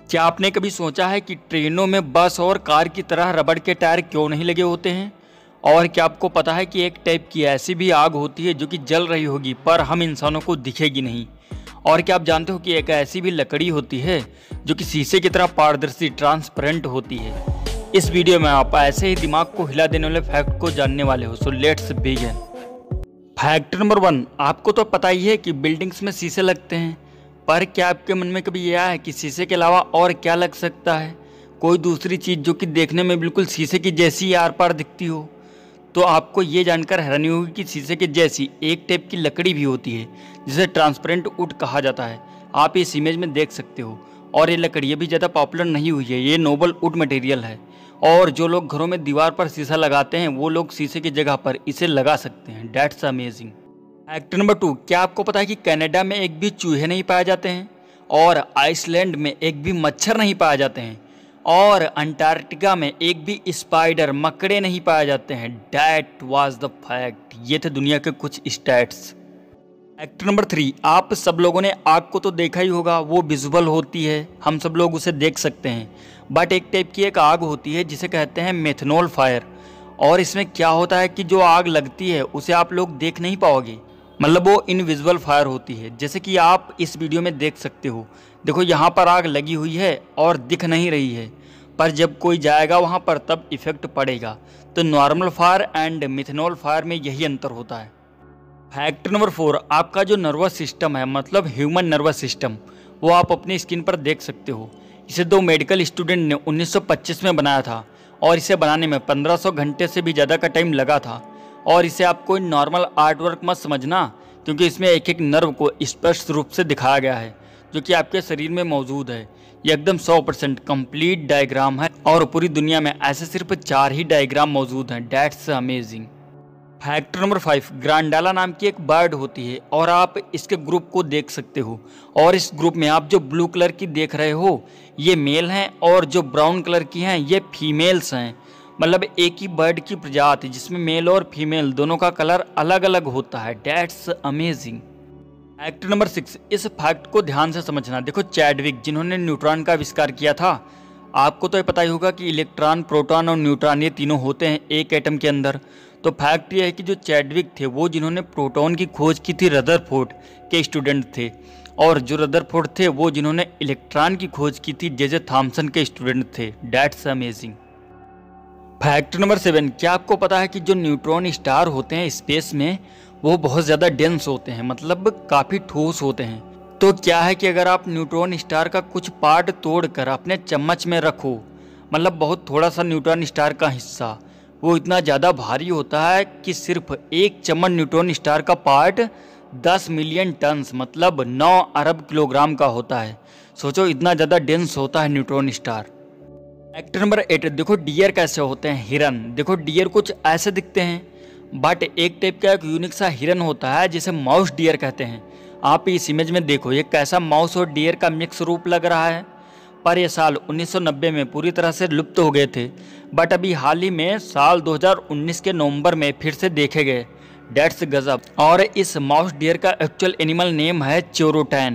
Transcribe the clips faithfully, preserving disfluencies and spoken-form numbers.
क्या आपने कभी सोचा है कि ट्रेनों में बस और कार की तरह रबड़ के टायर क्यों नहीं लगे होते हैं? और क्या आपको पता है कि एक टाइप की ऐसी भी आग होती है जो कि जल रही होगी पर हम इंसानों को दिखेगी नहीं? और क्या आप जानते हो कि एक ऐसी भी लकड़ी होती है जो कि शीशे की तरह पारदर्शी ट्रांसपेरेंट होती है? इस वीडियो में आप ऐसे ही दिमाग को हिला देने वाले फैक्ट को जानने वाले हो। So let's begin. Fact number one, आपको तो पता ही है कि बिल्डिंग्स में शीशे लगते हैं, पर क्या आपके मन में कभी ये आया है कि शीशे के अलावा और क्या लग सकता है? कोई दूसरी चीज़ जो कि देखने में बिल्कुल शीशे की जैसी आर पार दिखती हो? तो आपको ये जानकर हैरानी होगी कि शीशे के जैसी एक टाइप की लकड़ी भी होती है जिसे ट्रांसपेरेंट वुड कहा जाता है। आप इस इमेज में देख सकते हो। और ये लकड़ी भी ज़्यादा पॉपुलर नहीं हुई है, ये नोबल वुड मटेरियल है। और जो लोग घरों में दीवार पर शीशा लगाते हैं वो लोग शीशे की जगह पर इसे लगा सकते हैं। That's amazing. Fact number two, क्या आपको पता है कि कनाडा में एक भी चूहे नहीं पाए जाते हैं, और आइसलैंड में एक भी मच्छर नहीं पाए जाते हैं, और अंटार्कटिका में एक भी स्पाइडर मकड़े नहीं पाए जाते हैं? That was the fact. ये थे दुनिया के कुछ स्टैट्स। फैक्ट नंबर थ्री, आप सब लोगों ने आग को तो देखा ही होगा, वो विजुअल होती है, हम सब लोग उसे देख सकते हैं। बट एक टाइप की एक आग होती है जिसे कहते हैं मेथनॉल फायर। और इसमें क्या होता है कि जो आग लगती है उसे आप लोग देख नहीं पाओगे, मतलब वो इनविजिबल फायर होती है, जैसे कि आप इस वीडियो में देख सकते हो। देखो यहाँ पर आग लगी हुई है और दिख नहीं रही है, पर जब कोई जाएगा वहाँ पर तब इफेक्ट पड़ेगा। तो normal fire and methanol fire में यही अंतर होता है। फैक्ट नंबर फोर, आपका जो नर्वस सिस्टम है, मतलब ह्यूमन नर्वस सिस्टम, वो आप अपनी स्किन पर देख सकते हो। इसे दो मेडिकल स्टूडेंट ने उन्नीस सौ पच्चीस में बनाया था, और इसे बनाने में पंद्रह सौ घंटे से भी ज़्यादा का टाइम लगा था। और इसे आप कोई नॉर्मल आर्ट वर्क मत समझना, क्योंकि इसमें एक एक नर्व को स्पष्ट रूप से दिखाया गया है जो कि आपके शरीर में मौजूद है। ये एकदम सौ परसेंट कंप्लीट डायग्राम है, और पूरी दुनिया में ऐसे सिर्फ चार ही डायग्राम मौजूद हैं। That's amazing. Fact number five, ग्रांडाला नाम की एक बर्ड होती है, और आप इसके ग्रुप को देख सकते हो। और इस ग्रुप में आप जो ब्लू कलर की देख रहे हो ये मेल हैं, और जो ब्राउन कलर की हैं ये फीमेल्स हैं। मतलब एक ही बर्ड की प्रजाति जिसमें मेल और फीमेल दोनों का कलर अलग अलग होता है। That's amazing. Fact number six, इस फैक्ट को ध्यान से समझना। देखो चैडविक जिन्होंने न्यूट्रॉन का आविष्कार किया था, आपको तो ये पता ही होगा कि इलेक्ट्रॉन, प्रोटॉन और न्यूट्रॉन ये तीनों होते हैं एक एटम के अंदर। तो फैक्ट ये है कि जो चैडविक थे वो जिन्होंने प्रोटॉन की खोज की थी रदरफोर्ड के स्टूडेंट थे, और जो रदरफोर्ड थे वो जिन्होंने इलेक्ट्रॉन की खोज की थी जे जे थॉमसन के स्टूडेंट थे। That's amazing. Fact number seven, क्या आपको पता है कि जो न्यूट्रॉन स्टार होते हैं स्पेस में वो बहुत ज़्यादा डेंस होते हैं, मतलब काफ़ी ठोस होते हैं। तो क्या है कि अगर आप न्यूट्रॉन स्टार का कुछ पार्ट तोड़कर अपने चम्मच में रखो, मतलब बहुत थोड़ा सा न्यूट्रॉन स्टार का हिस्सा, वो इतना ज़्यादा भारी होता है कि सिर्फ एक चम्मच न्यूट्रॉन स्टार का पार्ट दस मिलियन टन्स, मतलब नौ अरब किलोग्राम का होता है। सोचो इतना ज़्यादा डेंस होता है neutron star. Fact number eight, देखो डियर कैसे होते हैं, हिरन। देखो डियर कुछ ऐसे दिखते हैं, बट एक टाइप का एक यूनिक सा हिरन होता है जिसे माउस डियर कहते हैं। आप इस इमेज में देखो ये कैसा माउस और डियर का मिक्स रूप लग रहा है। पर ये साल उन्नीस सौ नब्बे में पूरी तरह से लुप्त हो गए थे, बट अभी हाल ही में साल दो हज़ार उन्नीस के नवंबर में फिर से देखे गए। डेट्स गजब। और इस माउस डियर का एक्चुअल एनिमल नेम है चोरोटैन।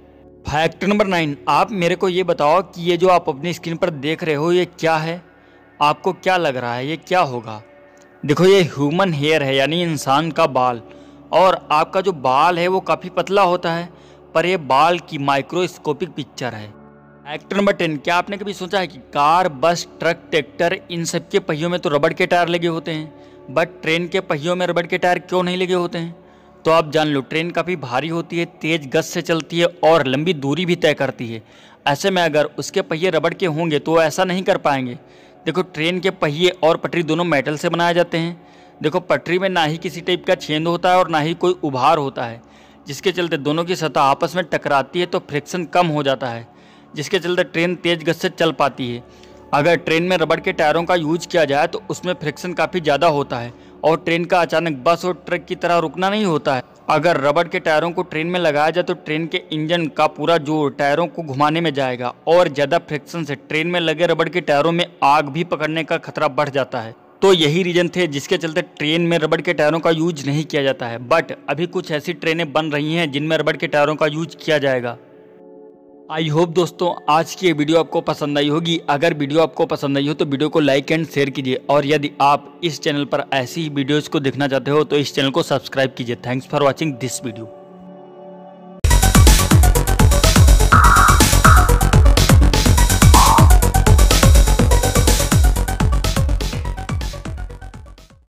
फैक्ट नंबर नाइन, आप मेरे को ये बताओ कि ये जो आप अपनी स्क्रीन पर देख रहे हो ये क्या है? आपको क्या लग रहा है ये क्या होगा? देखो ये ह्यूमन हेयर है, यानी इंसान का बाल। और आपका जो बाल है वो काफ़ी पतला होता है, पर ये बाल की माइक्रोस्कोपिक पिक्चर है। फैक्ट नंबर टेन, क्या आपने कभी सोचा है कि कार, बस, ट्रक, ट्रैक्टर, इन सब के पहियों में तो रबड़ के टायर लगे होते हैं, बट ट्रेन के पहियों में रबड़ के टायर क्यों नहीं लगे होते हैं? तो आप जान लो, ट्रेन काफ़ी भारी होती है, तेज गति से चलती है और लंबी दूरी भी तय करती है। ऐसे में अगर उसके पहिए रबड़ के होंगे तो ऐसा नहीं कर पाएंगे। देखो ट्रेन के पहिए और पटरी दोनों मेटल से बनाए जाते हैं। देखो पटरी में ना ही किसी टाइप का छेद होता है और ना ही कोई उभार होता है, जिसके चलते दोनों की सतह आपस में टकराती है तो फ्रिक्शन कम हो जाता है, जिसके चलते ट्रेन तेज गति से चल पाती है। अगर ट्रेन में रबड़ के टायरों का यूज किया जाए तो उसमें फ्रिक्शन काफ़ी ज़्यादा होता है, और ट्रेन का अचानक बस और ट्रक की तरह रुकना नहीं होता है। अगर रबड़ के टायरों को ट्रेन में लगाया जाए तो ट्रेन के इंजन का पूरा जोर टायरों को घुमाने में जाएगा, और ज़्यादा फ्रिक्शन से ट्रेन में लगे रबड़ के टायरों में आग भी पकड़ने का खतरा बढ़ जाता है। तो यही रीजन थे जिसके चलते ट्रेन में रबड़ के टायरों का यूज नहीं किया जाता है। बट अभी कुछ ऐसी ट्रेनें बन रही हैं जिनमें रबड़ के टायरों का यूज किया जाएगा। आई होप दोस्तों आज की ये वीडियो आपको पसंद आई होगी। अगर वीडियो आपको पसंद आई हो तो वीडियो को लाइक एंड शेयर कीजिए, और यदि आप इस चैनल पर ऐसी ही वीडियोज़ को देखना चाहते हो तो इस चैनल को सब्सक्राइब कीजिए। Thanks for watching this video.